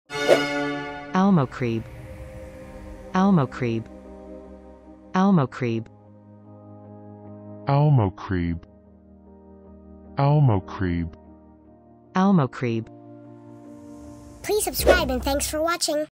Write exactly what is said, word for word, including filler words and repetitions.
almocrebe, almocrebe, almocrebe, almocrebe, almocrebe. almocrebe. Please subscribe and thanks for watching.